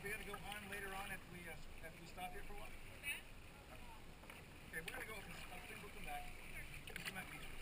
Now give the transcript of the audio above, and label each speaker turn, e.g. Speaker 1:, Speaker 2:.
Speaker 1: we gotta go on later on after we stop here for a while? Okay, we're gonna go up and we'll come back. We'll come back.